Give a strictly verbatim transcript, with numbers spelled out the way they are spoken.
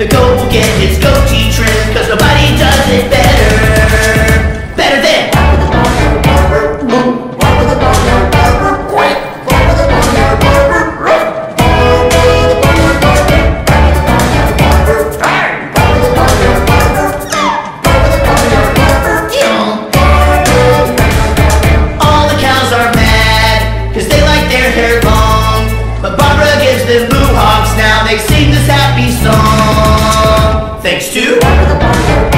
The goat will get his goatee trimmed, cause nobody does it better. Better than Barber the Barnyard Barber. Quack. Barber the Barnyard Barber. Barber the Barnyard Barber. Barber the Barnyard Barber. Barber the Barnyard Barber. All the cows are mad, cause they like their hair long. But Barbara gives them mohawks now, they sing this happy song. Thanks to Barber the Barnyard